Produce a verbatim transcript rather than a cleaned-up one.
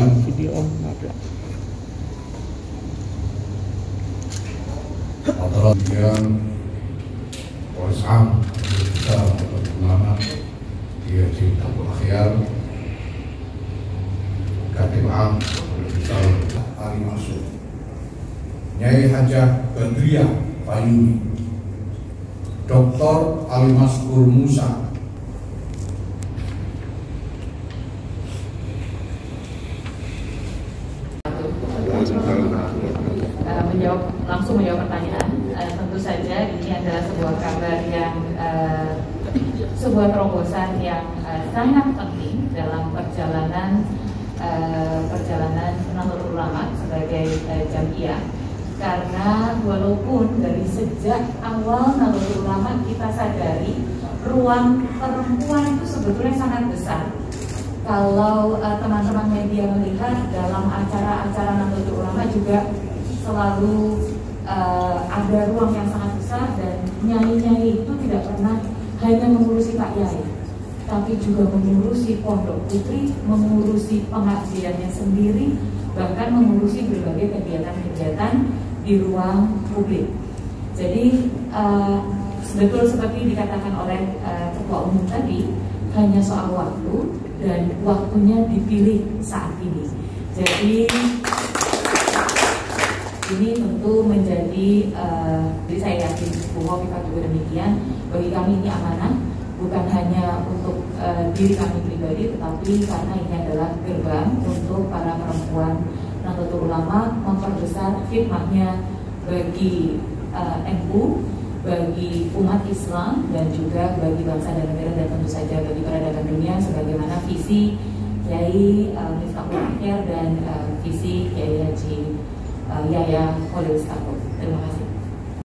sekalian, video ada. kemudian Polres Am besar ulama dia di Tabul Akhyar, Katib Am besar Ali Masuk, Nyai Hajah Badriah Payuni, Doktor Ali Maskur Musa, menjawab langsung menjawab pertanyaan. Uh, tentu saja ini adalah sebuah kabar yang uh, sebuah terobosan yang uh, sangat penting dalam perjalanan uh, perjalanan Nahdlatul Ulama sebagai uh, jamiah, karena walaupun dari sejak awal Nahdlatul Ulama kita sadari ruang perempuan itu sebetulnya sangat besar. Kalau teman-teman uh, media melihat dalam acara-acara Nahdlatul Ulama juga selalu uh, ada ruang yang sangat besar, dan nyai-nyai itu tidak pernah hanya mengurusi Pak Yai, tapi juga mengurusi pondok putri, mengurusi pengabdiannya sendiri, bahkan mengurusi berbagai kegiatan-kegiatan di ruang publik. Jadi uh, betul seperti dikatakan oleh uh, Ketua Umum tadi, hanya soal waktu, dan waktunya dipilih saat ini. Jadi ini tentu menjadi, uh, jadi saya yakin Bu Hovifah juga demikian, bagi kami ini amanah, bukan hanya untuk uh, diri kami pribadi, tetapi karena ini adalah gerbang untuk para perempuan Nahdlatul Ulama memperbesar khidmatnya bagi uh, N U, bagi umat Islam, dan juga bagi bangsa dan negara, dan tentu saja bagi peradaban dunia, sebagaimana visi Kiai uh, Miftahul Akhyar dan uh, visi Kiai Haji Uh, Yahya Khalil Stakuf. Terima kasih.